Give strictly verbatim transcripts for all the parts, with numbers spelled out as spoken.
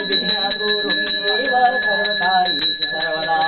विघ्नहतुरुमेव सर्वकार्येषु सर्वदा।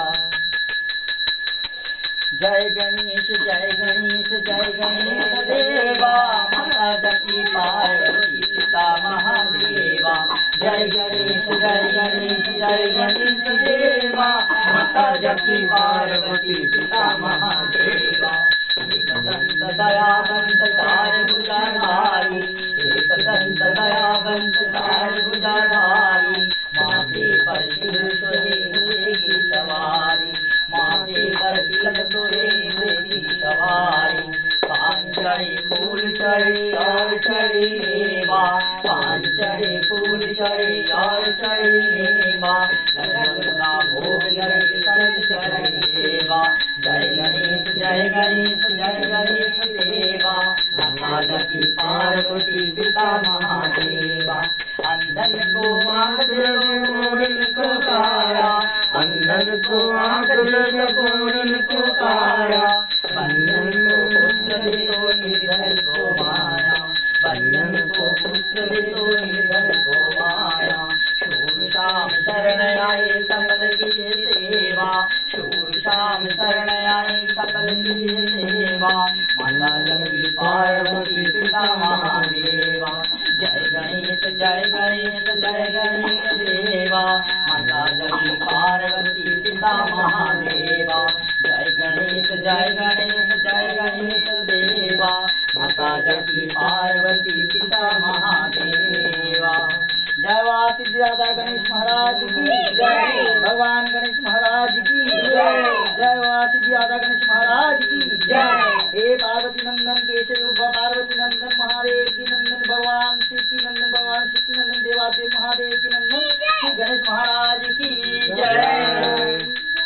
जय गणेश जय गणेश जय गणेश देवा माता जकी पार्वती पिता महादेवा। जय गणेश जय गणेश जय गणेश देवा माता जकी पार्वती पिता महादेवा। एक दंत दयावंत चार भुजाधारी एक दंत दयावंत चार भुजाधारी माथे पर सिर सोहे हुए की सवारी माथे पर तिलक सोहे हुए की सवारी। पान चढ़े फूल चढ़े और चढ़े मेवा पान चढ़े फूल चढ़े और चढ़े मेवा लड्डू का भोग लगे सरद चढ़े देवा। जय गणेश जय गणेश जय गणेश देवा माता जकी पार्वती पिता महादेवा। अंधन को आँख दो कोड़िन को काया अंधन को आँख दो कोड़िन को काया बंधन को पुत्र दे तो निर्धन को माया बंधन को पुत्र दे तो निर्धन को माया। शूर श्याम शरण आए सकल की सेवा शूर श्याम शरण आए सकल की सेवा माता जकी पार्वती पिता महादेवा। जय गणेश जय गणेश जय गणेश देवा माता जकी पार्वती पिता महादेवा। जय गणेश जय गणेश जय गणेश देवा माता जकी पार्वती पिता महादेवा। जय वासिदाता गणेश महाराज की जय भगवान गणेश महाराज की जय जय वासिदाता गणेश महाराज की जय। हे पार्वती नंदन केशव पार्वती नंदन महादेव की नंदन भगवान शिव की नंदन भगवान शिव की नंदन देवादेव महादेव की नंदन श्री गणेश महाराज की जय।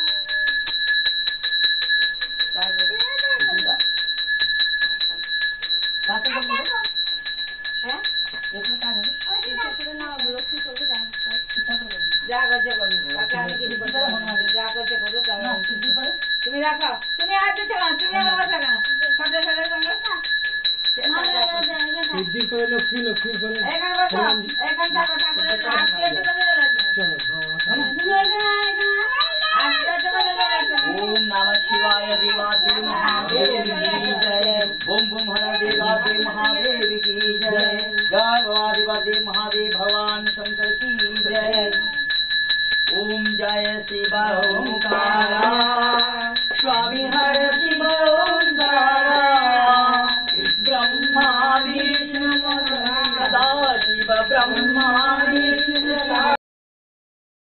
तुम्ही राखा तुम्ही आज चला तुम्ही बाबा सगळा छोटे छोटे संग सिद्धि करे लक्ष्मी लक्ष्मी करे एक बसा एक घंटा का ठाकुर हाथ के बदल चलो ओम नमः शिवाय देवादेव महादेव की जय। ओम बम हर देवादेव महादेव की जय। जय देवादेव महादेव भगवान शंकर की जय। ओम जय शिव ओंकारा स्वामी हर शिव ओंकारा ब्रह्मा विष्णु सदा शिव ब्रह्मा